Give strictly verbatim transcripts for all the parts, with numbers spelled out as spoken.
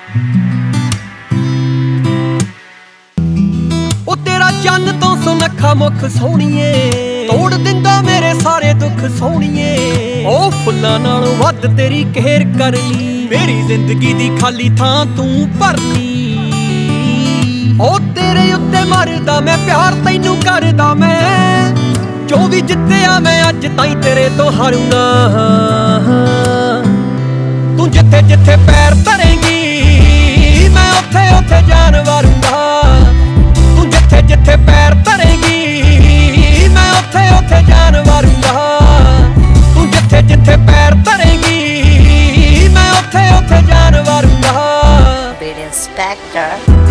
ओ तेरा चन्न तो सुनखा मुख सोहणीए, तोड़ दिंदा मेरे सारे दुख सोहणीए। ओ फुल्लां नालों वध तेरी केयर करनी, मेरी जिंदगी दी खाली थां तूं भरनी। ओ तेरे उत्ते मरदा मैं प्यार तैनू करदा मैं, जो भी जित्तिया मैं अज ताईं तेरे तो हारूंगा। तू जिथे जिथे पैर धरेंगी मैं उथे उथे जान वारूंगा। तू जिथे जिथे पैर धरेंगी मैं उथे उथे जान वारूंगा। तू जिथे जिथे पैर धरेंगी मैं उथे उथे जान वारूंगा। Beat Inspector।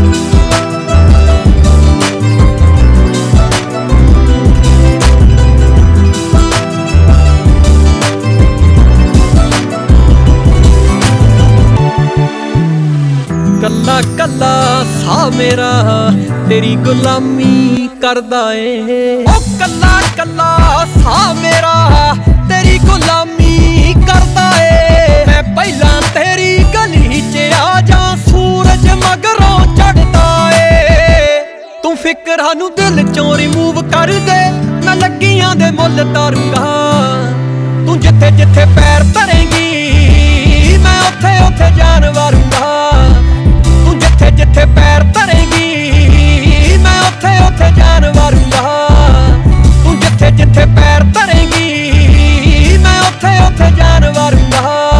कल्ला कल्ला सा मेरा तेरी गुलामी करदा ए। ओ कल्ला कल्ला सा मेरा तेरी गुलामी करदा ए। मैं पहला तेरी गली च आ जा, सूरज मगरों चढ़दा ए। तू फिकरां नू दिल चों रिमूव कर दे, मैं लगियां दे मुल तारूंगा। तू जिथे जिथे पैर धरेंगी मैं उथे उथे जान वारूंगा। जिथे जिथे पैर धरेंगी मैं उथे उथे जान वारूंगा। तू जिथे जिथे पैर धरेंगी मैं उथे उथे जान वारूंगा।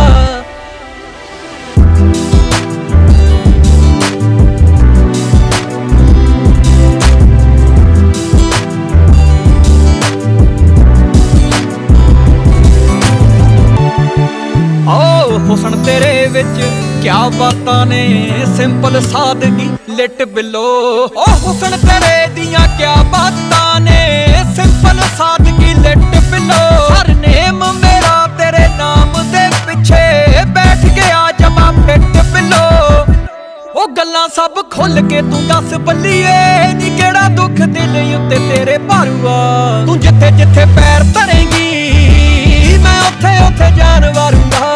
ओ हुस्न तेरे विच क्या बातां ने, सिंपल सादगी लिट बिलो। ओ हुस्न तेरे दियां क्या बातां ने, सिंपल सादगी लिट बिलो। हर नेम मेरा तेरे नाम दे पिछे बैठ गया जमा फिट बिलो। ओ गल्लां सब खुल के तू दस बल्लीए, नी केड़ा दुख दिल उत्ते तेरे भारूआ। तू जिथे जिथे पैर धरेंगी मैं उथे उथे जान वारूंगा।